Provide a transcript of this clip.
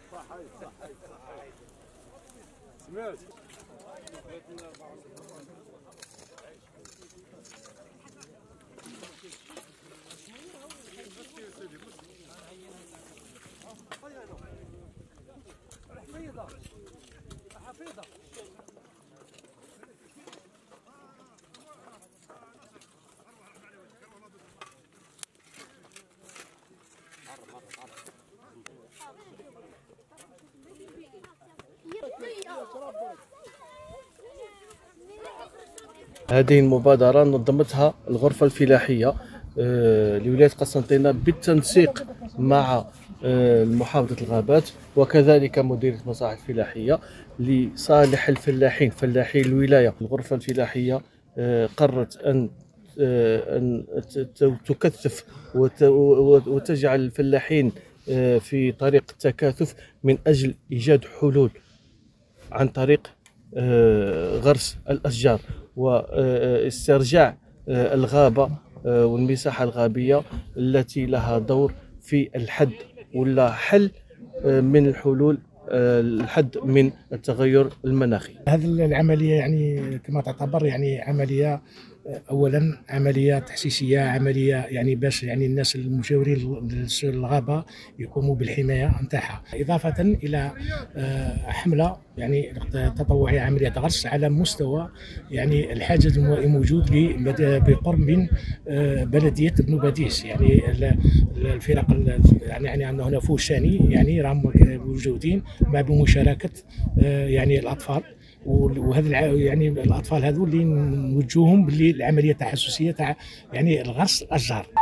سمعت حفيظة هذه المبادرة نظمتها الغرفة الفلاحية لولاية قسنطينة بالتنسيق مع محافظة الغابات وكذلك مديرية المصالح الفلاحية لصالح الفلاحين فلاحي الولاية. الغرفة الفلاحية قررت أن تكثف وتجعل الفلاحين في طريق التكاثف من أجل إيجاد حلول عن طريق غرس الأشجار واسترجاع الغابة والمساحة الغابية التي لها دور في الحد ولا حل من الحلول الحد من التغير المناخي. هذه العملية يعني كما تعتبر يعني عملية اولا عمليه تحسيسيه، عمليه يعني باش يعني الناس المجاورين للغابه يقوموا بالحمايه نتاعها، اضافه الى حمله يعني تطوعيه عمليه غرس على مستوى يعني الحاجز المائي موجود بقرب من بلديه بنو بديس. يعني الفرق يعني انه هنا فوشاني يعني راهم موجودين مع بمشاركه يعني الاطفال، وهذا يعني الاطفال هذو اللي نوجهوهم باللي العمليه التحسسيه تاع يعني الغرس الاشجار.